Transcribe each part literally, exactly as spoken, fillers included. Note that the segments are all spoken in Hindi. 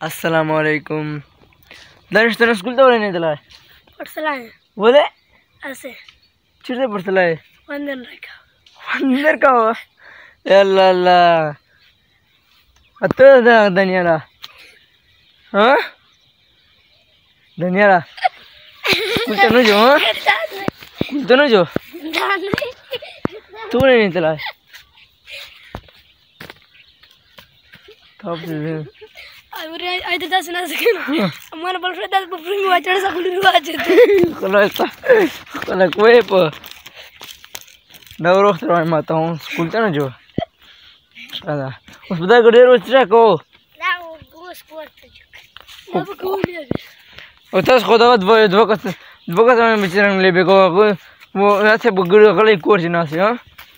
अस्सलामुअलैकुम। दर्श तो स्कूल तो नहीं चला है पढ़सला है बोले ऐसे चिड़े पढ़सला है वंदन रखा अंदर का हो अल्लाह अल्लाह अतो दा धनियाला हाँ धनियाला स्कूल तो नहीं जो हाँ स्कूल तो नहीं जो तू नहीं चला है तब अरे आई तो दस ना सके हमारा बॉयफ्रेंड दस बॉयफ्रेंड में वाचड़ सा कुल रुआ जाते kalau itu kalau kue apa dah urus terus mata hong school tu na jo ada us benda gede urus cerita ko لا هو سبورت ما بقول لك utas kau dapat dua dua kas dua kas mana bicara lebih ko aku mau nanti bergerak kalau ikut sih nasi ha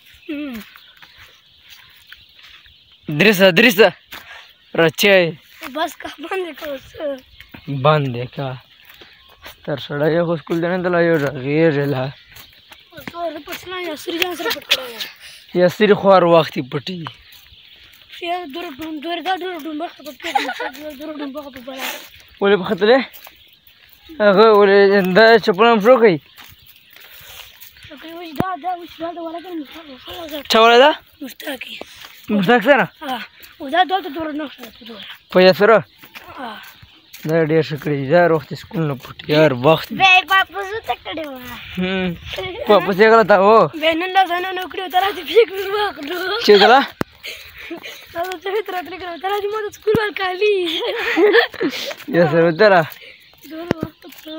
drisa drisa racai बस का बंद करो बंद है क्या तर सड़ा ये को स्कूल जाने तो लायो ये रेला तो पछला या श्री जान सर पट करेगा या सिर ख्वार वक्ती पटी फिर दूर दूर दूर दा दूर दूर बख पट दूर दूर बख पट बड़ा बोले पखतले अगर बोले दा चपला फ्रो कई ओके वो दा दा उस दा वाला कर चवला दा मुस्ताकी मुस्ताक सर हां उदा दो तो दूर ना दूर पैसा सर हां दा डेढ़ सौ कड़ी यार वक्त स्कूल न पटी यार वक्त बे बापू से तक करे हुआ हम्म पापा से गला था वो बेनन ला जाना नौकरी उतारा थी फिर करवा दो चला अब तो फिर तरह तरह उतारा थी मत स्कूल वाल खाली ये सर तेरा दोनों वक्त तो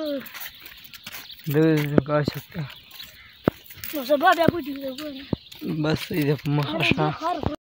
दो का सकता तो सब बाबा पूछ रहे बस इधर महाशा